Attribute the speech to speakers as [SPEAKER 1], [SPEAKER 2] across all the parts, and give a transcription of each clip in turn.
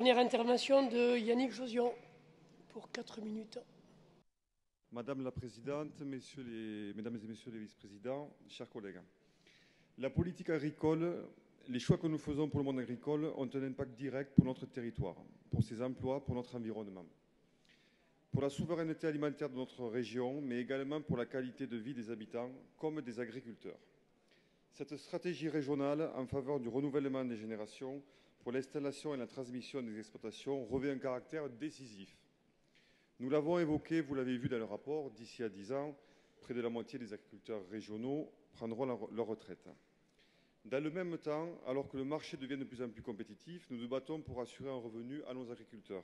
[SPEAKER 1] Dernière intervention de Yannick Josian pour 4 minutes.
[SPEAKER 2] Madame la Présidente, Mesdames et Messieurs les vice-présidents, chers collègues, la politique agricole, les choix que nous faisons pour le monde agricole ont un impact direct pour notre territoire, pour ses emplois, pour notre environnement, pour la souveraineté alimentaire de notre région, mais également pour la qualité de vie des habitants comme des agriculteurs. Cette stratégie régionale en faveur du renouvellement des générations, pour l'installation et la transmission des exploitations, revêt un caractère décisif. Nous l'avons évoqué, vous l'avez vu dans le rapport, d'ici à 10 ans, près de la moitié des agriculteurs régionaux prendront leur retraite. Dans le même temps, alors que le marché devient de plus en plus compétitif, nous nous battons pour assurer un revenu à nos agriculteurs.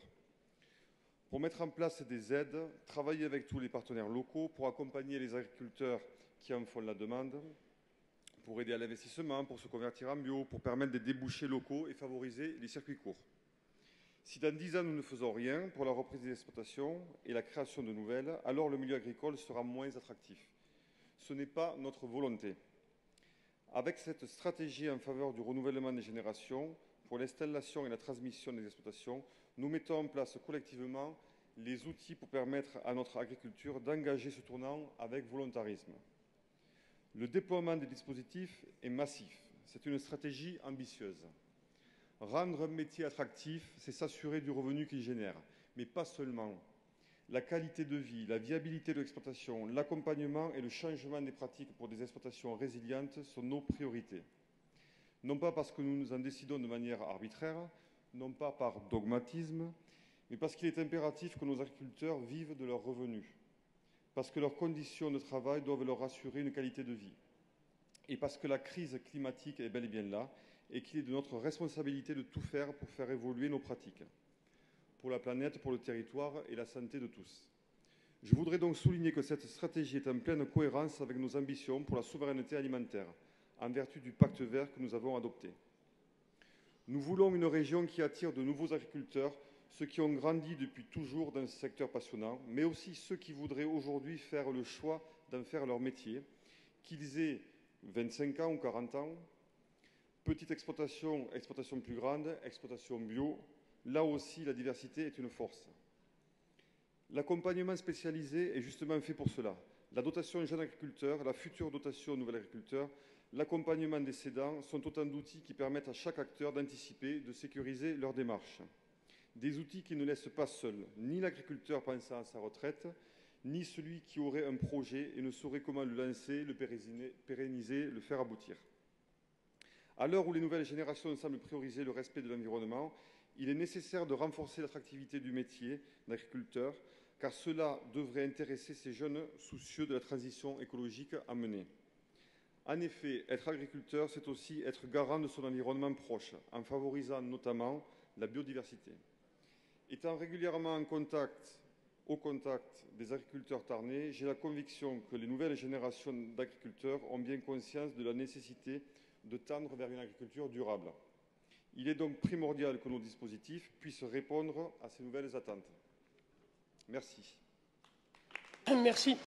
[SPEAKER 2] Pour mettre en place des aides, travailler avec tous les partenaires locaux, pour accompagner les agriculteurs qui en font la demande, pour aider à l'investissement, pour se convertir en bio, pour permettre des débouchés locaux et favoriser les circuits courts. Si dans 10 ans nous ne faisons rien pour la reprise des exploitations et la création de nouvelles, alors le milieu agricole sera moins attractif. Ce n'est pas notre volonté. Avec cette stratégie en faveur du renouvellement des générations, pour l'installation et la transmission des exploitations, nous mettons en place collectivement les outils pour permettre à notre agriculture d'engager ce tournant avec volontarisme. Le déploiement des dispositifs est massif. C'est une stratégie ambitieuse. Rendre un métier attractif, c'est s'assurer du revenu qu'il génère, mais pas seulement. La qualité de vie, la viabilité de l'exploitation, l'accompagnement et le changement des pratiques pour des exploitations résilientes sont nos priorités. Non pas parce que nous nous en décidons de manière arbitraire, non pas par dogmatisme, mais parce qu'il est impératif que nos agriculteurs vivent de leurs revenus, parce que leurs conditions de travail doivent leur assurer une qualité de vie, et parce que la crise climatique est bel et bien là, et qu'il est de notre responsabilité de tout faire pour faire évoluer nos pratiques, pour la planète, pour le territoire et la santé de tous. Je voudrais donc souligner que cette stratégie est en pleine cohérence avec nos ambitions pour la souveraineté alimentaire, en vertu du pacte vert que nous avons adopté. Nous voulons une région qui attire de nouveaux agriculteurs, ceux qui ont grandi depuis toujours dans ce secteur passionnant, mais aussi ceux qui voudraient aujourd'hui faire le choix d'en faire leur métier, qu'ils aient 25 ans ou 40 ans, petite exploitation, exploitation plus grande, exploitation bio, là aussi la diversité est une force. L'accompagnement spécialisé est justement fait pour cela. La dotation jeune agriculteur, la future dotation nouvel agriculteur, l'accompagnement des cédants sont autant d'outils qui permettent à chaque acteur d'anticiper, de sécuriser leur démarche. Des outils qui ne laissent pas seul ni l'agriculteur pensant à sa retraite, ni celui qui aurait un projet et ne saurait comment le lancer, le pérenniser, le faire aboutir. À l'heure où les nouvelles générations semblent prioriser le respect de l'environnement, il est nécessaire de renforcer l'attractivité du métier d'agriculteur, car cela devrait intéresser ces jeunes soucieux de la transition écologique à mener. En effet, être agriculteur, c'est aussi être garant de son environnement proche, en favorisant notamment la biodiversité. Étant régulièrement au contact des agriculteurs tarnais, j'ai la conviction que les nouvelles générations d'agriculteurs ont bien conscience de la nécessité de tendre vers une agriculture durable. Il est donc primordial que nos dispositifs puissent répondre à ces nouvelles attentes. Merci.
[SPEAKER 1] Merci.